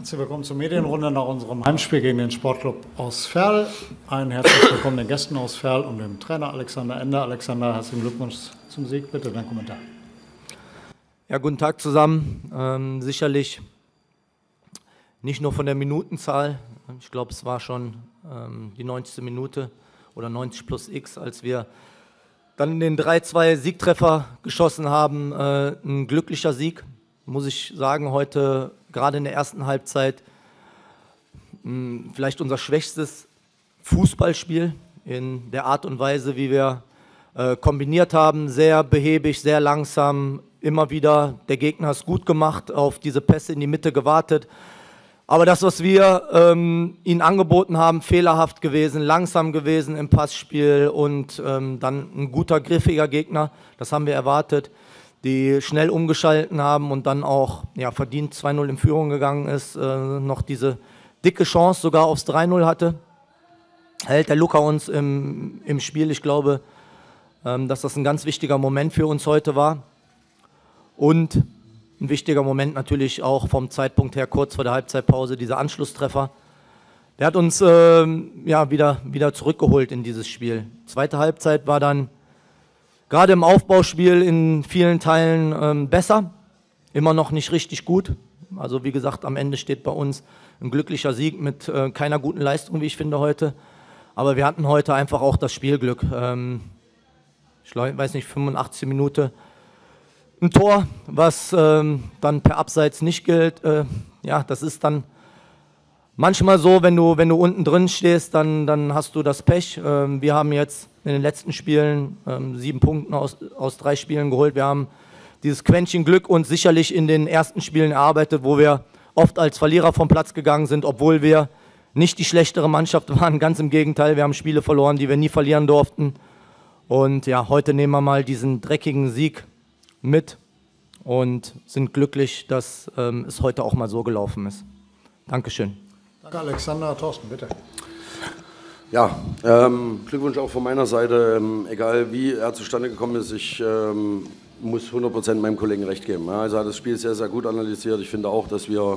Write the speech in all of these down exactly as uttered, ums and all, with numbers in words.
Herzlich willkommen zur Medienrunde nach unserem Heimspiel gegen den Sportclub aus Verl. Ein herzlich willkommen den Gästen aus Verl und dem Trainer Alexander Ender. Alexander, herzlichen Glückwunsch zum Sieg. Bitte dein Kommentar. Ja, guten Tag zusammen. Ähm, sicherlich nicht nur von der Minutenzahl. Ich glaube, es war schon ähm, die neunzigste Minute oder neunzig plus X, als wir dann den drei zwei Siegtreffer geschossen haben. Äh, ein glücklicher Sieg, muss ich sagen, heute gerade in der ersten Halbzeit mh, vielleicht unser schwächstes Fußballspiel in der Art und Weise, wie wir äh, kombiniert haben. Sehr behäbig, sehr langsam, immer wieder der Gegner ist gut gemacht, auf diese Pässe in die Mitte gewartet. Aber das, was wir ähm, ihnen angeboten haben, fehlerhaft gewesen, langsam gewesen im Passspiel und ähm, dann ein guter, griffiger Gegner, das haben wir erwartet, die schnell umgeschalten haben und dann auch ja, verdient zwei null in Führung gegangen ist, äh, noch diese dicke Chance sogar aufs drei null hatte. Hält der Luca uns im, im Spiel. Ich glaube, ähm, dass das ein ganz wichtiger Moment für uns heute war. Und ein wichtiger Moment natürlich auch vom Zeitpunkt her, kurz vor der Halbzeitpause, dieser Anschlusstreffer. Der hat uns äh, ja, wieder, wieder zurückgeholt in dieses Spiel. Zweite Halbzeit war dann gerade im Aufbauspiel in vielen Teilen ähm, besser, immer noch nicht richtig gut. Also wie gesagt, am Ende steht bei uns ein glücklicher Sieg mit äh, keiner guten Leistung, wie ich finde, heute. Aber wir hatten heute einfach auch das Spielglück. Ähm, ich weiß nicht, fünfundachtzigste Minute. Ein Tor, was ähm, dann per Abseits nicht gilt. Äh, ja, das ist dann manchmal so, wenn du, wenn du unten drin stehst, dann, dann hast du das Pech. Ähm, wir haben jetzt in den letzten Spielen ähm, sieben Punkte aus, aus drei Spielen geholt. Wir haben dieses Quäntchen Glück uns sicherlich in den ersten Spielen erarbeitet, wo wir oft als Verlierer vom Platz gegangen sind, obwohl wir nicht die schlechtere Mannschaft waren. Ganz im Gegenteil, wir haben Spiele verloren, die wir nie verlieren durften. Und ja, heute nehmen wir mal diesen dreckigen Sieg mit und sind glücklich, dass ähm, es heute auch mal so gelaufen ist. Dankeschön. Danke, Alexander. Thorsten, bitte. Ja, ähm, Glückwunsch auch von meiner Seite. Ähm, egal wie er zustande gekommen ist, ich ähm, muss hundert Prozent meinem Kollegen recht geben. Ja, also er hat das Spiel sehr, sehr gut analysiert. Ich finde auch, dass wir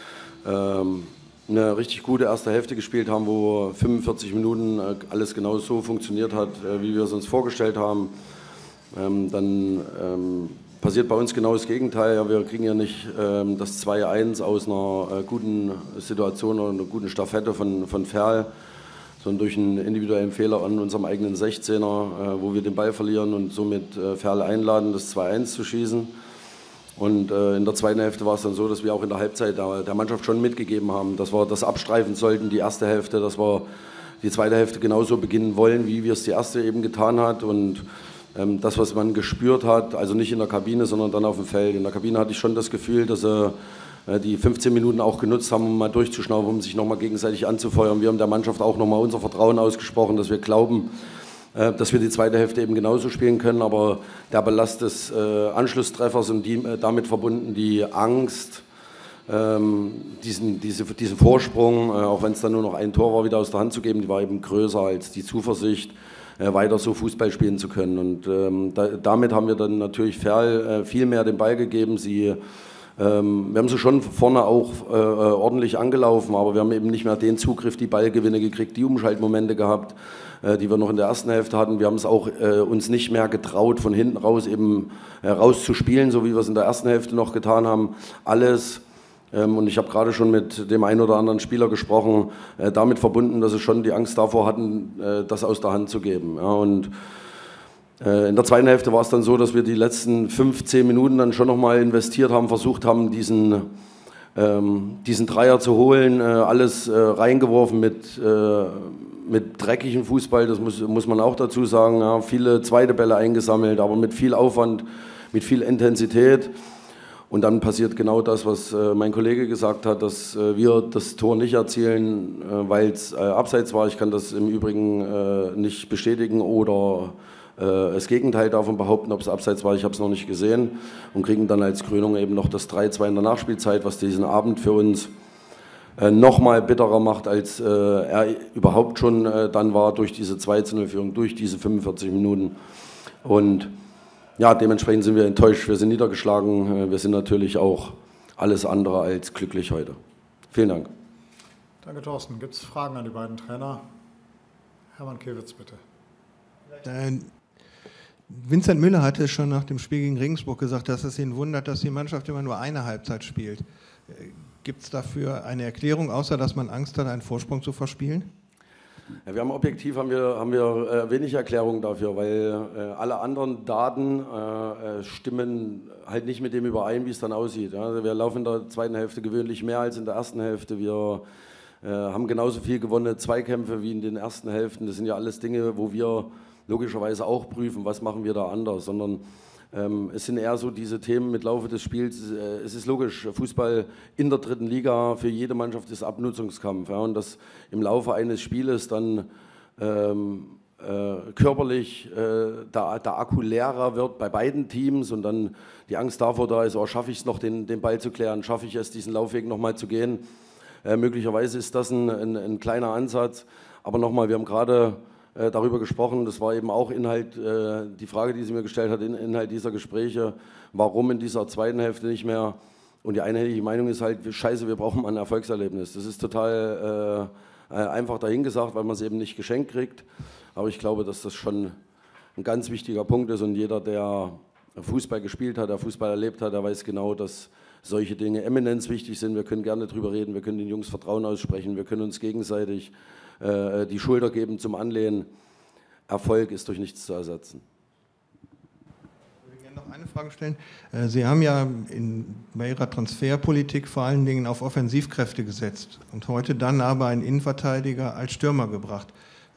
ähm, eine richtig gute erste Hälfte gespielt haben, wo fünfundvierzig Minuten äh, alles genau so funktioniert hat, äh, wie wir es uns vorgestellt haben. Ähm, dann ähm, passiert bei uns genau das Gegenteil. Ja, wir kriegen ja nicht ähm, das zwei eins aus einer äh, guten Situation oder einer guten Staffette von, von Verl, sondern durch einen individuellen Fehler an unserem eigenen sechzehner, äh, wo wir den Ball verlieren und somit äh, Verl einladen, das zwei eins zu schießen. Und äh, in der zweiten Hälfte war es dann so, dass wir auch in der Halbzeit der, der Mannschaft schon mitgegeben haben, dass wir das abstreifen sollten, die erste Hälfte, dass wir die zweite Hälfte genauso beginnen wollen, wie wir es die erste eben getan hat. Und ähm, das, was man gespürt hat, also nicht in der Kabine, sondern dann auf dem Feld. In der Kabine hatte ich schon das Gefühl, dass er äh, die fünfzehn Minuten auch genutzt haben, um mal durchzuschnaufen, um sich nochmal gegenseitig anzufeuern. Wir haben der Mannschaft auch nochmal unser Vertrauen ausgesprochen, dass wir glauben, äh, dass wir die zweite Hälfte eben genauso spielen können. Aber der Ballast des äh, Anschlusstreffers und die, äh, damit verbunden die Angst, ähm, diesen, diese, diesen Vorsprung, äh, auch wenn es dann nur noch ein Tor war, wieder aus der Hand zu geben, die war eben größer als die Zuversicht, äh, weiter so Fußball spielen zu können. Und ähm, da, damit haben wir dann natürlich Verl äh, viel mehr den Ball gegeben. Sie Ähm, wir haben sie schon vorne auch äh, ordentlich angelaufen, aber wir haben eben nicht mehr den Zugriff, die Ballgewinne gekriegt, die Umschaltmomente gehabt, äh, die wir noch in der ersten Hälfte hatten. Wir haben es auch äh, uns nicht mehr getraut, von hinten raus eben äh, rauszuspielen, so wie wir es in der ersten Hälfte noch getan haben. Alles, ähm, und ich habe gerade schon mit dem einen oder anderen Spieler gesprochen, äh, damit verbunden, dass sie schon die Angst davor hatten, äh, das aus der Hand zu geben. Ja, und in der zweiten Hälfte war es dann so, dass wir die letzten fünfzehn Minuten dann schon nochmal investiert haben, versucht haben, diesen, ähm, diesen Dreier zu holen, äh, alles äh, reingeworfen mit, äh, mit dreckigem Fußball, das muss, muss man auch dazu sagen. Ja, viele zweite Bälle eingesammelt, aber mit viel Aufwand, mit viel Intensität. Und dann passiert genau das, was äh, mein Kollege gesagt hat, dass äh, wir das Tor nicht erzielen, äh, weil es äh, abseits war. Ich kann das im Übrigen äh, nicht bestätigen oder das Gegenteil davon behaupten, ob es abseits war, ich habe es noch nicht gesehen, und kriegen dann als Krönung eben noch das drei zwei in der Nachspielzeit, was diesen Abend für uns äh, noch mal bitterer macht, als äh, er überhaupt schon äh, dann war, durch diese zwei zu null Führung, durch diese fünfundvierzig Minuten. Und ja, dementsprechend sind wir enttäuscht, wir sind niedergeschlagen, äh, wir sind natürlich auch alles andere als glücklich heute. Vielen Dank. Danke, Thorsten. Gibt es Fragen an die beiden Trainer? Hermann Kewitz, bitte. Äh, Vincent Müller hatte schon nach dem Spiel gegen Regensburg gesagt, dass es ihn wundert, dass die Mannschaft immer nur eine Halbzeit spielt. Gibt es dafür eine Erklärung, außer dass man Angst hat, einen Vorsprung zu verspielen? Ja, wir haben objektiv haben wir, haben wir äh, wenig Erklärung dafür, weil äh, alle anderen Daten äh, stimmen halt nicht mit dem überein, wie es dann aussieht. Ja? Also wir laufen in der zweiten Hälfte gewöhnlich mehr als in der ersten Hälfte. Wir äh, haben genauso viel gewonnene Zweikämpfe wie in den ersten Hälften. Das sind ja alles Dinge, wo wir logischerweise auch prüfen, was machen wir da anders, sondern ähm, es sind eher so diese Themen mit Laufe des Spiels. Äh, es ist logisch, Fußball in der dritten Liga für jede Mannschaft ist Abnutzungskampf. Ja, und dass im Laufe eines Spieles dann ähm, äh, körperlich äh, der, der Akku leerer wird bei beiden Teams und dann die Angst davor da ist, oh, schaffe ich es noch, den, den Ball zu klären, schaffe ich es, diesen Laufweg nochmal zu gehen. Äh, möglicherweise ist das ein, ein, ein kleiner Ansatz, aber nochmal, wir haben gerade darüber gesprochen, das war eben auch Inhalt, äh, die Frage, die sie mir gestellt hat, in, Inhalt dieser Gespräche, warum in dieser zweiten Hälfte nicht mehr, und die einhellige Meinung ist halt, scheiße, wir brauchen mal ein Erfolgserlebnis. Das ist total äh, einfach dahingesagt, weil man es eben nicht geschenkt kriegt, aber ich glaube, dass das schon ein ganz wichtiger Punkt ist und jeder, der Fußball gespielt hat, der Fußball erlebt hat, der weiß genau, dass solche Dinge eminenz wichtig sind. Wir können gerne drüber reden, wir können den Jungs Vertrauen aussprechen, wir können uns gegenseitig die Schulter geben zum Anlehnen. Erfolg ist durch nichts zu ersetzen. Ich würde gerne noch eine Frage stellen. Sie haben ja in, bei Ihrer Transferpolitik vor allen Dingen auf Offensivkräfte gesetzt und heute dann aber einen Innenverteidiger als Stürmer gebracht.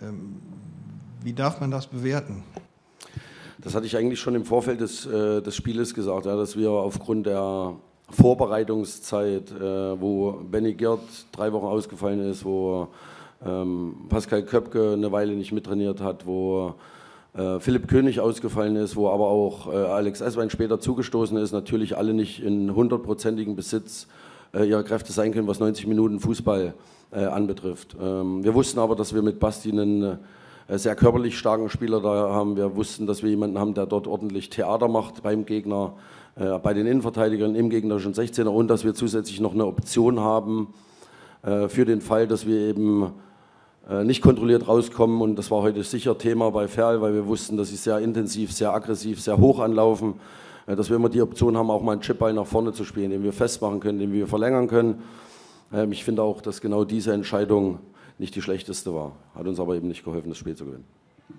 Wie darf man das bewerten? Das hatte ich eigentlich schon im Vorfeld des, äh, des Spieles gesagt, ja, dass wir aufgrund der Vorbereitungszeit, äh, wo Benny Giert drei Wochen ausgefallen ist, wo Ähm, Pascal Köpke eine Weile nicht mittrainiert hat, wo äh, Philipp König ausgefallen ist, wo aber auch äh, Alex Esswein später zugestoßen ist, natürlich alle nicht in hundertprozentigem Besitz äh, ihrer Kräfte sein können, was neunzig Minuten Fußball äh, anbetrifft. Ähm, wir wussten aber, dass wir mit Basti einen äh, sehr körperlich starken Spieler da haben. Wir wussten, dass wir jemanden haben, der dort ordentlich Theater macht beim Gegner, äh, bei den Innenverteidigern im gegnerischen sechzehner und dass wir zusätzlich noch eine Option haben äh, für den Fall, dass wir eben nicht kontrolliert rauskommen, und das war heute sicher Thema bei Ferl, weil wir wussten, dass sie sehr intensiv, sehr aggressiv, sehr hoch anlaufen, dass wir immer die Option haben, auch mal einen Chipball nach vorne zu spielen, den wir festmachen können, den wir verlängern können. Ich finde auch, dass genau diese Entscheidung nicht die schlechteste war, hat uns aber eben nicht geholfen, das Spiel zu gewinnen.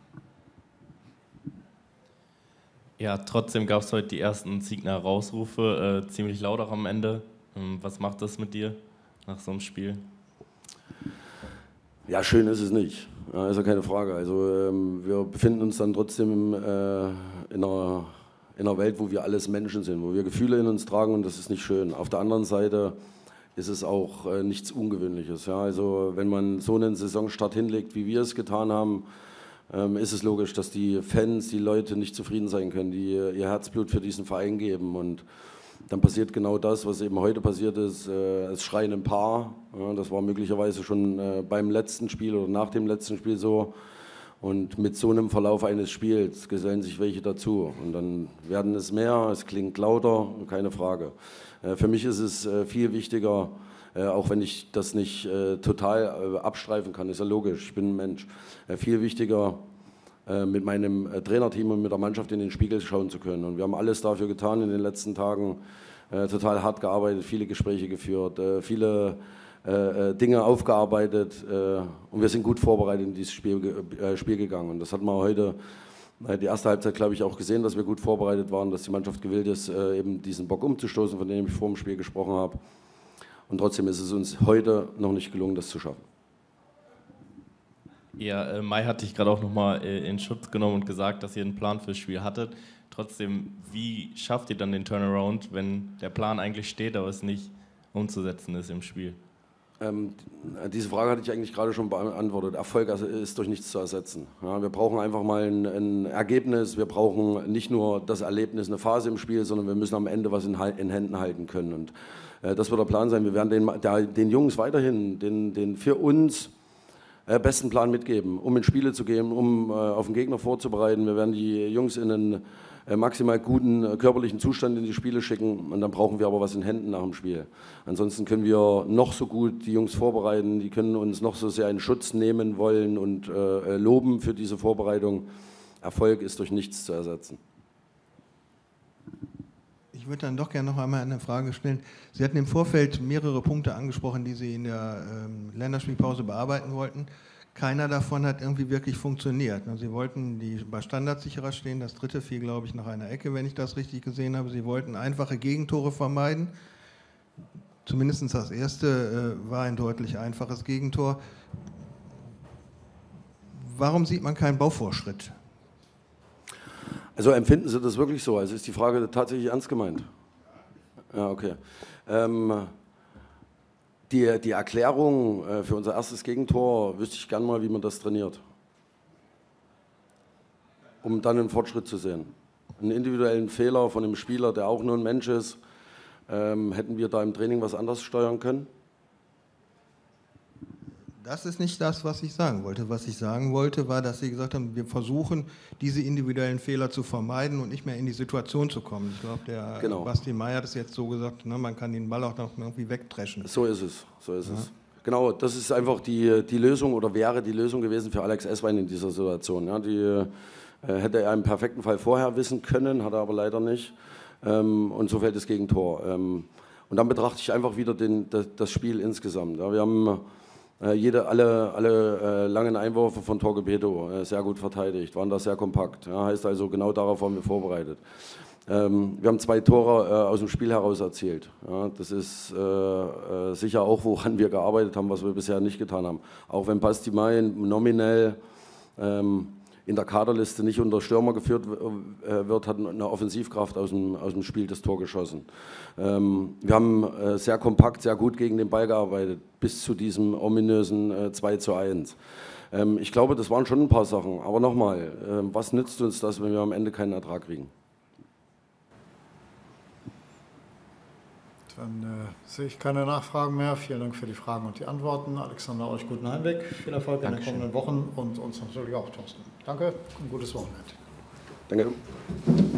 Ja, trotzdem gab es heute die ersten Siegner Rausrufe, äh, ziemlich laut auch am Ende. Was macht das mit dir nach so einem Spiel? Ja, schön ist es nicht, ja, ist ja keine Frage. Also ähm, wir befinden uns dann trotzdem äh, in, einer, in einer Welt, wo wir alles Menschen sind, wo wir Gefühle in uns tragen, und das ist nicht schön. Auf der anderen Seite ist es auch äh, nichts Ungewöhnliches. Ja? Also wenn man so einen Saisonstart hinlegt, wie wir es getan haben, ähm, ist es logisch, dass die Fans, die Leute nicht zufrieden sein können, die ihr Herzblut für diesen Verein geben, und dann passiert genau das, was eben heute passiert ist. Es schreien ein paar. Das war möglicherweise schon beim letzten Spiel oder nach dem letzten Spiel so. Und mit so einem Verlauf eines Spiels gesellen sich welche dazu. Und dann werden es mehr, es klingt lauter, keine Frage. Für mich ist es viel wichtiger, auch wenn ich das nicht total abstreifen kann, ist ja logisch, ich bin ein Mensch, viel wichtiger, mit meinem Trainerteam und mit der Mannschaft in den Spiegel schauen zu können. Und wir haben alles dafür getan in den letzten Tagen, äh, total hart gearbeitet, viele Gespräche geführt, äh, viele äh, Dinge aufgearbeitet, äh, und wir sind gut vorbereitet in dieses Spiel, äh, Spiel gegangen. Und das hat man heute, äh, die erste Halbzeit, glaube ich, auch gesehen, dass wir gut vorbereitet waren, dass die Mannschaft gewillt ist, äh, eben diesen Bock umzustoßen, von dem ich vor dem Spiel gesprochen habe. Und trotzdem ist es uns heute noch nicht gelungen, das zu schaffen. Ja, äh, Mai hatte ich gerade auch nochmal äh, in Schutz genommen und gesagt, dass ihr einen Plan fürs Spiel hattet. Trotzdem, wie schafft ihr dann den Turnaround, wenn der Plan eigentlich steht, aber es nicht umzusetzen ist im Spiel? Ähm, diese Frage hatte ich eigentlich gerade schon beantwortet. Erfolg ist durch nichts zu ersetzen. Ja, wir brauchen einfach mal ein, ein Ergebnis, wir brauchen nicht nur das Erlebnis, eine Phase im Spiel, sondern wir müssen am Ende was in, in Händen halten können. Und äh, das wird der Plan sein. Wir werden den, der, den Jungs weiterhin, den, den für uns besten Plan mitgeben, um in Spiele zu gehen, um äh, auf den Gegner vorzubereiten. Wir werden die Jungs in einen äh, maximal guten äh, körperlichen Zustand in die Spiele schicken und dann brauchen wir aber was in Händen nach dem Spiel. Ansonsten können wir noch so gut die Jungs vorbereiten, die können uns noch so sehr in Schutz nehmen wollen und äh, loben für diese Vorbereitung. Erfolg ist durch nichts zu ersetzen. Ich würde dann doch gerne noch einmal eine Frage stellen. Sie hatten im Vorfeld mehrere Punkte angesprochen, die Sie in der ähm, Länderspielpause bearbeiten wollten. Keiner davon hat irgendwie wirklich funktioniert. Sie wollten die bei Standards sicherer stehen. Das dritte fiel, glaube ich, nach einer Ecke, wenn ich das richtig gesehen habe. Sie wollten einfache Gegentore vermeiden. Zumindest das erste äh, war ein deutlich einfaches Gegentor. Warum sieht man keinen Bauvorschritt? Also empfinden Sie das wirklich so? Also ist die Frage tatsächlich ernst gemeint? Ja, okay. Ähm, die, die Erklärung äh, für unser erstes Gegentor wüsste ich gern mal, wie man das trainiert. Um dann einen Fortschritt zu sehen. Einen individuellen Fehler von einem Spieler, der auch nur ein Mensch ist, ähm, hätten wir da im Training was anderes steuern können? Das ist nicht das, was ich sagen wollte. Was ich sagen wollte, war, dass Sie gesagt haben, wir versuchen, diese individuellen Fehler zu vermeiden und nicht mehr in die Situation zu kommen. Ich glaube, der genau. Basti Meier hat es jetzt so gesagt, ne, man kann den Ball auch noch irgendwie wegdreschen. So ist es, so ist ja. es. Genau, das ist einfach die, die Lösung oder wäre die Lösung gewesen für Alex Esswein in dieser Situation. Ja, die äh, hätte er im perfekten Fall vorher wissen können, hat er aber leider nicht. Ähm, und so fällt das Gegentor. Ähm, und dann betrachte ich einfach wieder den, das, das Spiel insgesamt. Ja, wir haben Jede, alle alle äh, langen Einwürfe von Torquebedo äh, sehr gut verteidigt, waren da sehr kompakt. Ja, heißt also, genau darauf waren wir vorbereitet. Ähm, wir haben zwei Tore äh, aus dem Spiel heraus erzielt. Ja, das ist äh, äh, sicher auch, woran wir gearbeitet haben, was wir bisher nicht getan haben. Auch wenn Basti May nominell ähm, in der Kaderliste nicht unter Stürmer geführt äh, wird, hat eine Offensivkraft aus dem, aus dem Spiel das Tor geschossen. Ähm, wir haben äh, sehr kompakt, sehr gut gegen den Ball gearbeitet, bis zu diesem ominösen äh, zwei zu eins. Ähm, ich glaube, das waren schon ein paar Sachen. Aber nochmal, äh, was nützt uns das, wenn wir am Ende keinen Ertrag kriegen? Dann äh, sehe ich keine Nachfragen mehr. Vielen Dank für die Fragen und die Antworten. Alexander, euch guten Heimweg. Viel Erfolg Dankeschön. In den kommenden Wochen und uns natürlich auch, Thorsten. Danke und gutes Wochenende. Danke.